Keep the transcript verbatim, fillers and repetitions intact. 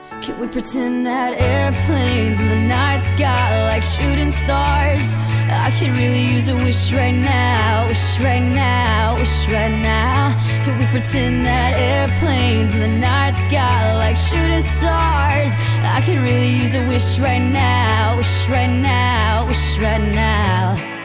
Can we pretend that airplanes in the night sky like shooting stars? I could really use a wish right now, wish right now, wish right now. Can we pretend that airplanes in the night sky like shooting stars? I could really use a wish right now, wish right now, wish right now.